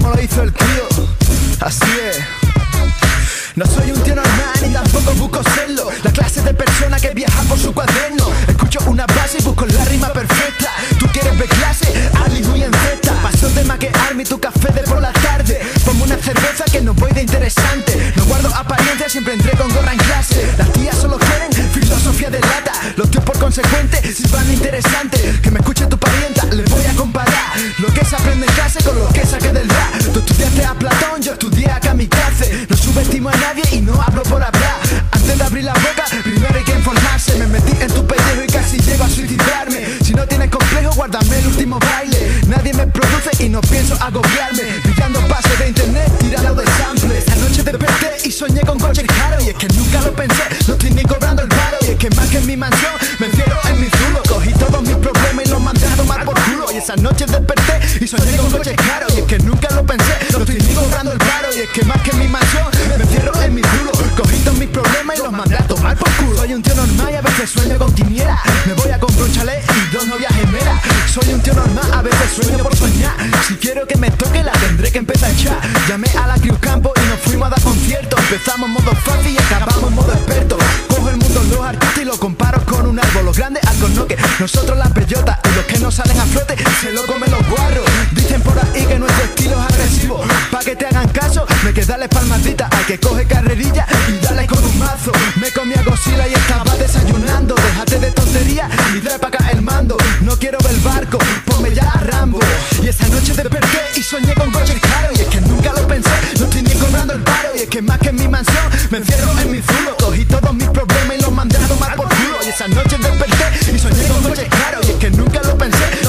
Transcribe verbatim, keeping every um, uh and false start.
como lo hizo el crío. Así es. No soy un tío normal ni tampoco busco serlo. La clase de persona que viaja por su cuaderno. Escucho una base y busco la rima perfecta. Tú quieres ver clase, Ali muy en cesta. Paso de maquearme tu café de por la tarde. Pongo una cerveza que no voy de interesante. No guardo apariencia, siempre entré con gorra en clase. Las tías solo quieren filosofía de lata. Los tíos por consecuente, si van interesante. Que me escuche tu parienta, les voy a comparar lo que se aprende en clase con lo que saqué del rap. Tú estudiaste a Platón, yo estudié a Kamikaze. No subestimo a nadie y no hablo por hablar. Antes de abrir la boca, primero hay que informarse. Me metí en tu pellejo y casi llego a suicidarme. Si no tienes complejo, guárdame el último baile. Nadie me produce y no pienso agobiarme. Pillando pases de internet, tirado de sample. Esta noche desperté y soñé con coches caros. Y es que nunca lo pensé, no estoy ni cobrando el paro. Y es que más que en mi mansión, me encierro en mi zulo. Cogí todos mis problemas y los mandé a tomar por culo. Y esa noche desperté y soñé con coches caros. Y es que nunca lo pensé, no estoy ni cobrando el paro. Y es que más que en mi mansión, me encierro en mi zulo. Cogí todos mis problemas y los mandé a tomar por culo. Soy un tío normal y a veces sueño con quiniela. Me voy a comprar un chalet y dos novias gemelas. Soy un tío normal, a veces sueño por soñar. Si quiero que me toque la tendré que empezar a echar. Llamé a la Cruz Campo y nos fuimos a dar conciertos. Empezamos en modo fácil y acabamos en modo experto. Cojo el mundo los artistas y lo comparo con un árbol. Los grandes al conoque, nosotros las bellotas. Y los que no salen a flote se lo comen los guarros. Dicen por ahí que nuestro estilo es agresivo. Pa' que te hagan caso, me queda la espalmadita. Al que coge carrerilla y dale con un mazo. Me comí a Godzilla y estaba desayunando. Déjate de tonterías y trae pa' acá el mando. No quiero ver el barco, ponme ya a Rambo. Y esa noche desperté y soñé con coches caros. Y es que nunca lo pensé, no estoy ni cobrando el paro. Y es que más que en mi mansión, me encierro en mi zulo. Cogí todos mis problemas y los mandé a tomar por culo. Y esa noche desperté y soñé con coches caros. Y es que nunca lo pensé,